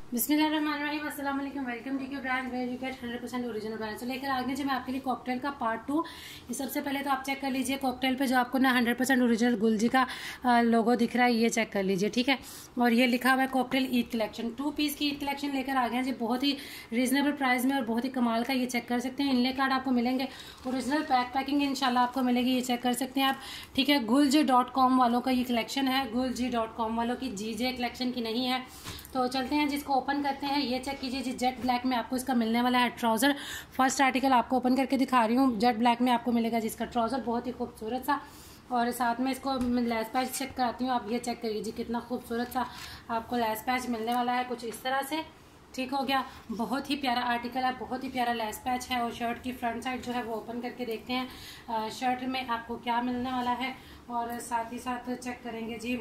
बिस्मिल्लाहिर्रहमानिर्रहीम, अस्सलाम वालेकुम। Welcome to brand where you get 100% original brand. तो लेकर आ गए जी मैं आपके लिए कॉकटेल का पार्ट 2। ये सबसे पहले तो आप चेक कर लीजिए कॉकटेल पे जो आपको ना 100% ओरिजिनल गुलजी का लोगो दिख रहा है, ये चेक कर लीजिए, ठीक है। और ये लिखा हुआ है कॉकटेल ईद कलेक्शन। 2 पीस की ईद कलेक्शन लेकर आ गए हैं जी, बहुत ही रीजनेबल प्राइस में और बहुत ही कमाल का। ये चेक कर सकते हैं, इनले कार्ड आपको मिलेंगे, ओरिजिनल पैकिंग इंशाल्लाह आपको मिलेगी, ये चेक कर सकते हैं आप, ठीक है। गुलजी.com वालों का ये कलेक्शन है, गुलजी.com वालों की, जीजे कलेक्शन की नहीं है। तो चलते हैं जिसको ओपन करते हैं। ये चेक कीजिए जी, जेट ब्लैक में आपको इसका मिलने वाला है ट्राउज़र। फर्स्ट आर्टिकल आपको ओपन करके दिखा रही हूँ, जेट ब्लैक में आपको मिलेगा जिसका ट्राउज़र, बहुत ही खूबसूरत सा। और साथ में इसको लेस पैच चेक कराती हूँ, आप ये चेक करिए जी, कितना खूबसूरत सा आपको लेस पैच मिलने वाला है, कुछ इस तरह से, ठीक हो गया। बहुत ही प्यारा आर्टिकल है, बहुत ही प्यारा लेस पैच है। और शर्ट की फ्रंट साइड जो है वो ओपन करके देखते हैं शर्ट में आपको क्या मिलने वाला है। और साथ ही साथ चेक करेंगे जी,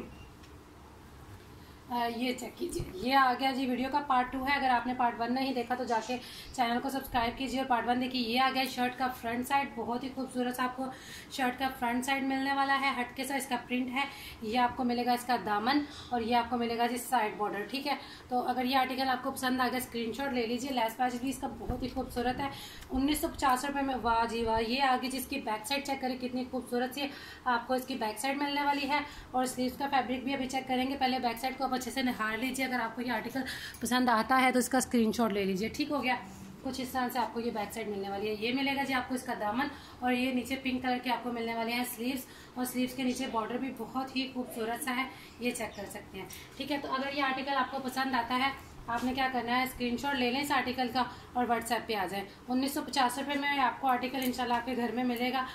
ये चेक कीजिए, ये आ गया जी। वीडियो का पार्ट 2 है, अगर आपने पार्ट 1 नहीं देखा तो जाके चैनल को सब्सक्राइब कीजिए और पार्ट 1 देखिए। ये आ गया शर्ट का फ्रंट साइड, बहुत ही खूबसूरत सा आपको शर्ट का फ्रंट साइड मिलने वाला है, हटके सा इसका प्रिंट है। ये आपको मिलेगा इसका दामन, और ये आपको मिलेगा जी साइड बॉर्डर, ठीक है। तो अगर ये आर्टिकल आपको पसंद आ गया स्क्रीनशॉट ले लीजिए। लेस पैच भी इसका बहुत ही खूबसूरत है, 1950 रुपये में। वाह जी वाह। ये आगे जिसकी बैक साइड चेक करें, कितनी खूबसूरत सी आपको इसकी बैक साइड मिलने वाली है। और स्लीव्स का फैब्रिक भी अभी चेक करेंगे, पहले बैक साइड को अच्छे से निहार लीजिए। अगर आपको ये आर्टिकल पसंद आता है तो इसका स्क्रीनशॉट ले लीजिए, ठीक हो गया। कुछ इस तरह से आपको ये बैक साइड मिलने वाली है। ये मिलेगा जी आपको इसका दामन, और ये नीचे पिंक कलर के आपको मिलने वाले हैं स्लीव्स, और स्लीव्स के नीचे बॉर्डर भी बहुत ही खूबसूरत सा है, ये चेक कर सकते हैं, ठीक है। तो अगर ये आर्टिकल आपको पसंद आता है, आपने क्या करना है, स्क्रीनशॉट ले लें इस आर्टिकल का और व्हाट्सएप पे आ जाए। 1950 रुपये में आपको आर्टिकल इंशाल्लाह आपके घर में मिलेगा।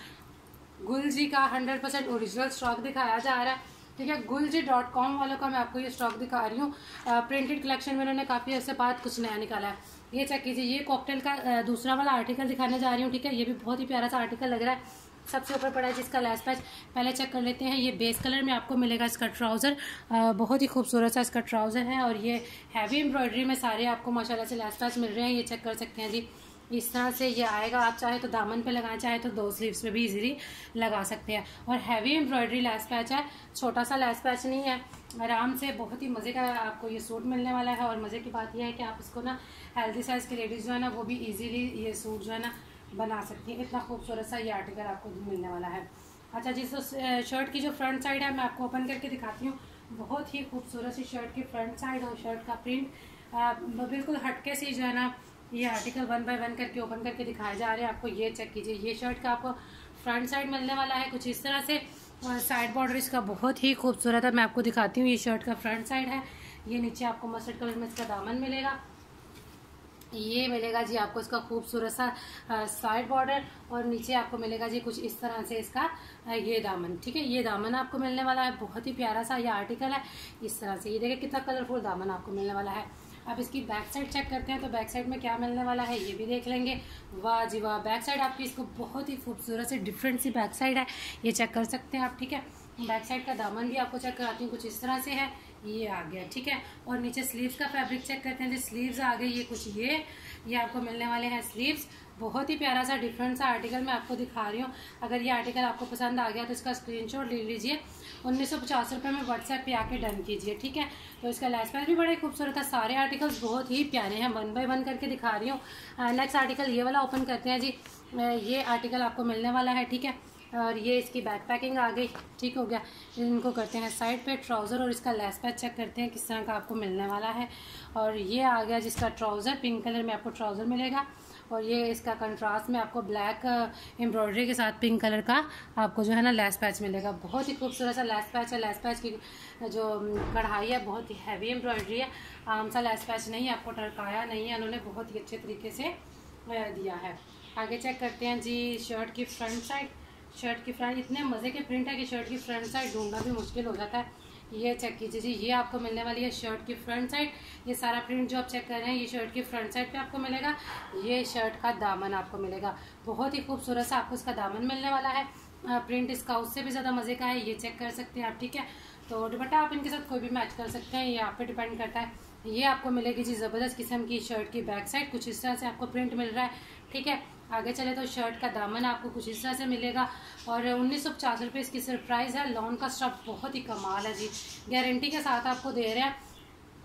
गुलजी का 100% ओरिजिनल स्टॉक दिखाया जा रहा है, ठीक है। गुलजी.com वालों का मैं आपको ये स्टॉक दिखा रही हूँ। प्रिंटेड कलेक्शन में उन्होंने काफ़ी अर्से बाद कुछ नया निकाला है, ये चेक कीजिए। ये कॉकटेल का दूसरा वाला आर्टिकल दिखाने जा रही हूँ, ठीक है। ये भी बहुत ही प्यारा सा आर्टिकल लग रहा है। सबसे ऊपर पड़ा है जिसका लेस पैच, पहले चेक कर लेते हैं। ये बेस कलर में आपको मिलेगा इसका ट्राउज़र, बहुत ही खूबसूरत सा इसका ट्राउज़र है। और ये हैवी एम्ब्रॉयडरी में सारे आपको माशाल्लाह से लेस पैच मिल रहे हैं, ये चेक कर सकते हैं जी। इस तरह से ये आएगा, आप चाहे तो दामन पे लगाना, चाहे तो 2 स्लीव्स पे भी इजीली लगा सकते हैं। और हैवी एम्ब्रॉयडरी लेस पैच है, छोटा सा लेस पैच नहीं है, आराम से बहुत ही मज़े का आपको ये सूट मिलने वाला है। और मज़े की बात यह है कि आप इसको ना हेल्दी साइज़ की लेडीज़ जो है ना वो भी इजीली ये सूट जो है ना बना सकती हैं। इतना खूबसूरत सा ये आर्टिकल आपको मिलने वाला है। अच्छा जी, तो शर्ट की जो फ्रंट साइड है मैं आपको ओपन करके दिखाती हूँ। बहुत ही खूबसूरत सी शर्ट की फ्रंट साइड और शर्ट का प्रिंट बिल्कुल हटके सी जो है ना, ये आर्टिकल 1 बाय 1 करके ओपन करके दिखाए जा रहे हैं आपको। ये चेक कीजिए, ये शर्ट का आपको फ्रंट साइड मिलने वाला है कुछ इस तरह से। साइड बॉर्डर इसका बहुत ही खूबसूरत है, मैं आपको दिखाती हूँ। ये शर्ट का फ्रंट साइड है, ये नीचे आपको मस्टर्ड कलर में इसका दामन मिलेगा। ये मिलेगा जी आपको इसका खूबसूरत सा साइड बॉर्डर, और नीचे आपको मिलेगा जी कुछ इस तरह से इसका ये दामन, ठीक है। ये दामन आपको मिलने वाला है, बहुत ही प्यारा सा ये आर्टिकल है। इस तरह से ये देखिए कितना कलरफुल दामन आपको मिलने वाला है। अब इसकी बैक साइड चेक करते हैं, तो बैक साइड में क्या मिलने वाला है ये भी देख लेंगे। वाह जी वाह, बैक साइड आपकी इसको बहुत ही खूबसूरत से डिफरेंट सी बैक साइड है, ये चेक कर सकते हैं आप, ठीक है। बैक साइड का दामन भी आपको चेक कराती हूँ, कुछ इस तरह से है, ये आ गया, ठीक है। और नीचे स्लीव्स का फैब्रिक चेक करते हैं, जो स्लीव्स आ गए ये कुछ ये आपको मिलने वाले हैं स्लीव्स। बहुत ही प्यारा सा डिफरेंट सा आर्टिकल मैं आपको दिखा रही हूँ। अगर ये आर्टिकल आपको पसंद आ गया तो इसका स्क्रीनशॉट ले लीजिए, 1950 रुपये में व्हाट्सएप पे आके डन कीजिए, ठीक है। तो इसका लेस पैच भी बड़े खूबसूरत है, सारे आर्टिकल्स बहुत ही प्यारे हैं, 1 बाय 1 करके दिखा रही हूँ। नेक्स्ट आर्टिकल ये वाला ओपन करते हैं जी। ये आर्टिकल आपको मिलने वाला है, ठीक है। और ये इसकी बैक पैकिंग आ गई, ठीक हो गया। इनको करते हैं साइड पे ट्राउज़र, और इसका लेस पैच चेक करते हैं किस तरह का आपको मिलने वाला है। और ये आ गया जिसका ट्राउज़र, पिंक कलर में आपको ट्राउज़र मिलेगा। और ये इसका कंट्रास्ट में आपको ब्लैक एम्ब्रॉयडरी के साथ पिंक कलर का आपको जो है ना लेस पैच मिलेगा। बहुत ही खूबसूरत सा लेस पैच है। लेस पैच की जो कढ़ाई है बहुत ही हैवी एम्ब्रॉयडरी है, आम सा लेस पैच नहीं, आपको टरकाया नहीं है, उन्होंने बहुत ही अच्छे तरीके से दिया है। आगे चेक करते हैं जी शर्ट की फ्रंट साइड। शर्ट की फ्रंट इतने मज़े के प्रिंट है कि शर्ट की फ्रंट साइड ढूंढना भी मुश्किल हो जाता है। ये चेक कीजिए जी, ये आपको मिलने वाली है शर्ट की फ्रंट साइड। ये सारा प्रिंट जो आप चेक कर रहे हैं ये शर्ट की फ्रंट साइड पे आपको मिलेगा। ये शर्ट का दामन आपको मिलेगा, बहुत ही खूबसूरत सा आपको इसका दामन मिलने वाला है। प्रिंट इसका उससे भी ज़्यादा मज़े का है, ये चेक कर सकते हैं आप, ठीक है। तो दुपट्टा आप इनके साथ कोई भी मैच कर सकते हैं, ये आप पे डिपेंड करता है। ये आपको मिलेगी जी ज़बरदस्त किस्म की शर्ट की बैक साइड, कुछ इस तरह से आपको प्रिंट मिल रहा है, ठीक है। आगे चले तो शर्ट का दामन आपको कुछ इस तरह से मिलेगा। और 1950 रुपये इसकी सरप्राइज़ है। लॉन का स्टफ बहुत ही कमाल है जी, गारंटी के साथ आपको दे रहे हैं।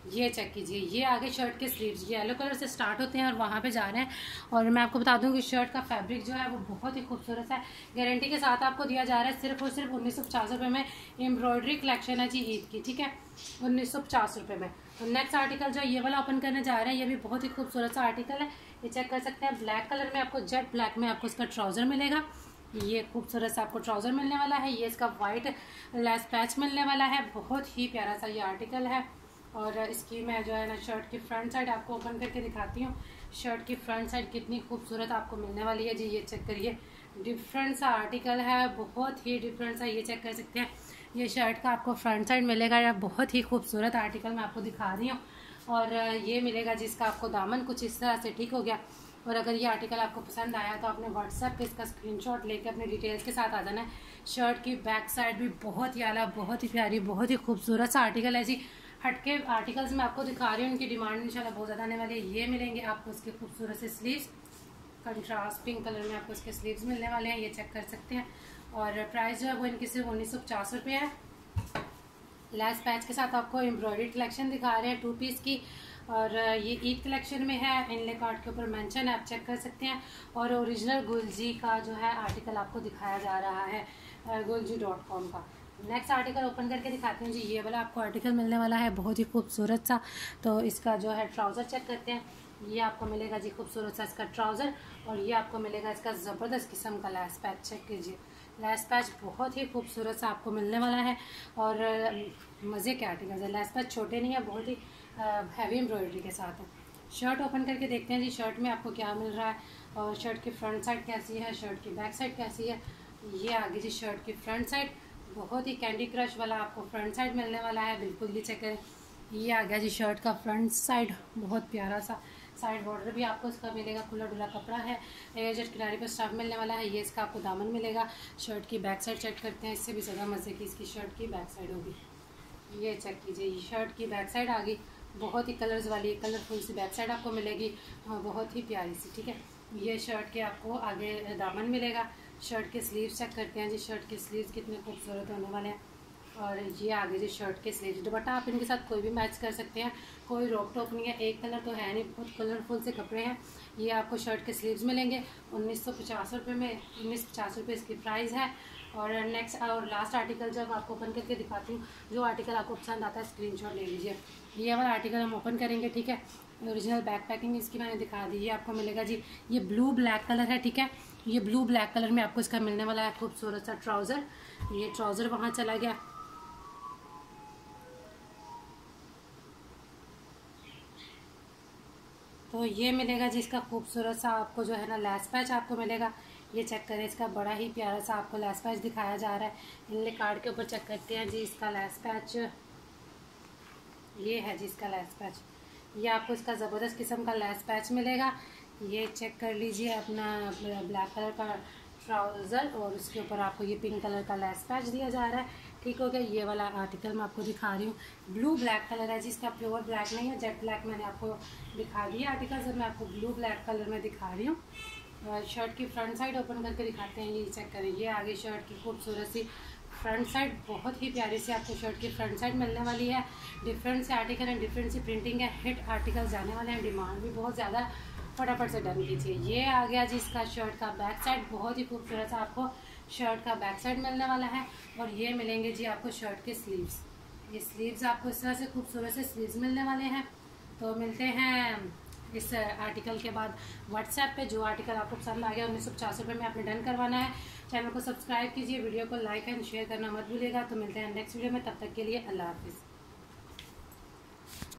ये चेक कीजिए, ये आगे शर्ट के स्लीव्स येलो कलर से स्टार्ट होते हैं और वहाँ पे जा रहे हैं। और मैं आपको बता दूं कि शर्ट का फैब्रिक जो है वो बहुत ही खूबसूरत है, गारंटी के साथ आपको दिया जा रहा है। सिर्फ और सिर्फ 1950 रुपये में एम्ब्रॉयडरी कलेक्शन है जी ईद की, ठीक है, 1950 रुपये में। तो नेक्स्ट आर्टिकल जो ये वाला ओपन करने जा रहे हैं, ये भी बहुत ही खूबसूरत सा आर्टिकल है। ये चेक कर सकते हैं, ब्लैक कलर में आपको जेट ब्लैक में आपको इसका ट्राउज़र मिलेगा। ये खूबसूरत सा आपको ट्राउज़र मिलने वाला है। ये इसका वाइट लेस पैच मिलने वाला है, बहुत ही प्यारा सा ये आर्टिकल है। और इसकी मैं जो है ना शर्ट की फ्रंट साइड आपको ओपन करके दिखाती हूँ। शर्ट की फ्रंट साइड कितनी खूबसूरत आपको मिलने वाली है जी। ये चेक करिए, डिफरेंट सा आर्टिकल है, बहुत ही डिफरेंट सा। ये चेक कर सकते हैं, ये शर्ट का आपको फ्रंट साइड मिलेगा। या बहुत ही खूबसूरत आर्टिकल मैं आपको दिखा रही हूँ। और ये मिलेगा जिसका आपको दामन कुछ इस तरह से ठीक हो गया। और अगर ये आर्टिकल आपको पसंद आया तो आपने व्हाट्सएप पे इसका स्क्रीनशॉट लेके अपने डिटेल्स के साथ आ जाना है। शर्ट की बैक साइड भी बहुत ही आला, बहुत ही प्यारी, बहुत ही खूबसूरत सा आर्टिकल है जी। हटके आर्टिकल्स मैं आपको दिखा रही हूँ, उनकी डिमांड इंशाल्लाह बहुत ज़्यादा आने वाली है। ये मिलेंगे आपको इसके खूबसूरत से स्लीव्स, कंट्रास्ट पिंक कलर में आपको इसके स्लीव्स मिलने वाले हैं। ये चेक कर सकते हैं। और प्राइस जो है वो इनकी सिर्फ 1950 रुपये है। लेस पैच के साथ आपको एम्ब्रॉयडरी कलेक्शन दिखा रहे हैं 2 पीस की। और ये ईद कलेक्शन में है, इनले कार्ड के ऊपर मेंशन है, आप चेक कर सकते हैं। और ओरिजिनल गुलजी का जो है आर्टिकल आपको दिखाया जा रहा है, gulji.com का। नेक्स्ट आर्टिकल ओपन करके दिखाते हैं जी। ये वाला आपको आर्टिकल मिलने वाला है, बहुत ही खूबसूरत सा। तो इसका जो है ट्राउज़र चेक करते हैं। ये आपको मिलेगा जी खूबसूरत सा इसका ट्राउज़र। और ये आपको मिलेगा इसका ज़बरदस्त किस्म का लेस पैच, चेक कीजिए, लेस पैच बहुत ही खूबसूरत सा आपको मिलने वाला है। और मज़े के आर्टिकल है, लेस पैच छोटे नहीं है, बहुत ही हैवी एम्ब्रॉयडरी के साथ है। शर्ट ओपन करके देखते हैं जी शर्ट में आपको क्या मिल रहा है। और शर्ट की फ्रंट साइड कैसी है, शर्ट की बैक साइड कैसी है। ये आगे जी शर्ट की फ्रंट साइड, बहुत ही कैंडी क्रश वाला आपको फ्रंट साइड मिलने वाला है, बिल्कुल भी चेक करें। ये आ गया जी शर्ट का फ्रंट साइड, बहुत प्यारा सा। साइड बॉर्डर भी आपको इसका मिलेगा, खुला डुला कपड़ा है, एजेड किनारे पर स्टाफ मिलने वाला है। ये इसका आपको दामन मिलेगा। शर्ट की बैक साइड चेक करते हैं, इससे भी ज़्यादा मज़े की इसकी शर्ट की बैक साइड होगी। ये चेक कीजिए, ये शर्ट की बैक साइड आ गई, बहुत ही कलर्स वाली कलरफुल सी बैक साइड आपको मिलेगी, बहुत ही प्यारी सी, ठीक है। ये शर्ट के आपको आगे दामन मिलेगा। शर्ट के स्लीव्स चेक करते हैं जी, शर्ट के स्लीव्स कितने खूबसूरत होने वाले हैं। और ये आगे जी शर्ट के स्लीव्स, दुपट्टा आप इनके साथ कोई भी मैच कर सकते हैं, कोई रोक टोक नहीं है, एक कलर तो है नहीं, बहुत कलरफुल से कपड़े हैं। ये आपको शर्ट के स्लीव्स मिलेंगे 1950 रुपये में, 1950 रुपये इसकी प्राइस है। और नेक्स्ट और लास्ट आर्टिकल जब आपको ओपन करके दिखाती हूँ, जो आर्टिकल आपको पसंद आता है स्क्रीनशॉट ले लीजिए। ये वाला आर्टिकल हम ओपन करेंगे, ठीक है। ओरिजिनल बैक पैकिंग इसकी मैंने दिखा दी। ये आपको मिलेगा जी, ये ब्लू ब्लैक कलर है, ठीक है। ये ब्लू ब्लैक कलर में आपको इसका मिलने वाला है खूबसूरत सा ट्राउज़र। ये ट्राउज़र वहाँ चला गया। तो ये मिलेगा जी इसका खूबसूरत सा आपको जो है ना लेस पैच आपको मिलेगा। ये चेक करें, इसका बड़ा ही प्यारा सा आपको लेस पैच दिखाया जा रहा है। इनले कार्ड के ऊपर चेक करते हैं जी इसका लेस पैच, ये है जी इसका लेस पैच। ये आपको इसका ज़बरदस्त किस्म का लेस पैच मिलेगा। ये चेक कर लीजिए, अपना ब्लैक कलर का ट्राउज़र और उसके ऊपर आपको ये पिंक कलर का लेस पैच दिया जा रहा है, ठीक हो गया। ये वाला आर्टिकल मैं आपको दिखा रही हूँ, ब्लू ब्लैक कलर है जिसका प्योर ब्लैक नहीं है, जेट ब्लैक मैंने आपको दिखा दिया आर्टिकल, सर मैं आपको ब्लू ब्लैक कलर में दिखा रही हूँ। शर्ट की फ्रंट साइड ओपन करके दिखाते हैं, ये चेक करें। ये आगे शर्ट की खूबसूरत सी फ्रंट साइड, बहुत ही प्यारी सी आपको शर्ट की फ्रंट साइड मिलने वाली है। डिफरेंट से आर्टिकल है, डिफरेंट सी प्रिंटिंग है, हिट आर्टिकल जाने वाले हैं, डिमांड भी बहुत ज़्यादा, फटाफट से डन कीजिए। ये आ गया जी इसका शर्ट का बैक साइड, बहुत ही खूबसूरत सा आपको शर्ट का बैक साइड मिलने वाला है। और ये मिलेंगे जी आपको शर्ट के स्लीव्स, ये स्लीव्स आपको इस तरह से खूबसूरत से स्लीव्स मिलने वाले हैं। तो मिलते हैं इस आर्टिकल के बाद व्हाट्सएप पे। जो आर्टिकल आपको पसंद आ गया 1950 रुपये में आपने डन करवाना है। चैनल को सब्सक्राइब कीजिए, वीडियो को लाइक एंड शेयर करना मत भूलिएगा। तो मिलते हैं नेक्स्ट वीडियो में, तब तक के लिए अल्लाह हाफिज़।